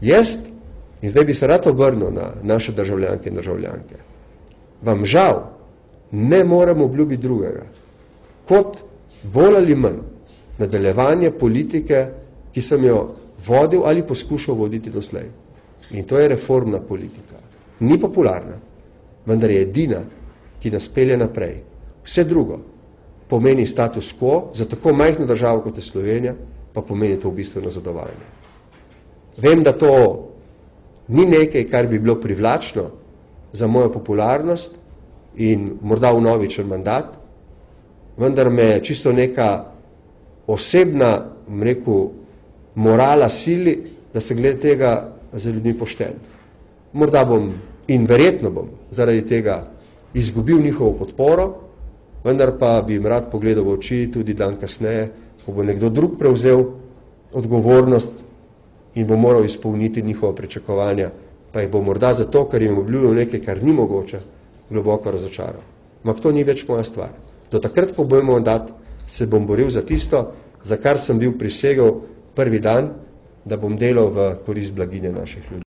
Jaz, in zdaj bi se rad obrnil na naše državljanke in državljanke, vam žal ne morem obljubiti drugega, kot bolj ali manj nadaljevanje politike, ki sem jo vodil ali poskušal voditi doslej. In to je reformna politika. Ni popularna, vendar je edina, ki nas pelje naprej. Vse drugo pomeni status quo, za tako majhno državo kot je Slovenija, pa pomeni to v bistvu nazadovanje. Vem, da to ni nekaj, kar bi bilo privlačno za mojo popularnost in morda vnovičen mandat, vendar me čisto neka osebna, morala sili, da se glede tega za ljudmi pošten. Morda bom in verjetno bom zaradi tega izgubil njihovo podporo, vendar pa bi jim rad pogledal v oči tudi dan kasneje, ko bo nekdo drug prevzel odgovornost in bo moral izpolniti njihova pričakovanja, pa jih bo morda zato, ker jim obljubljal nekaj, kar ni mogoče, globoko razočaral. Ampak to ni več moja stvar. Do takrat, ko bo imel mandat, se bom boril za tisto, za kar sem bil prisegel prvi dan, da bom delal v korist blaginje naših ljudi.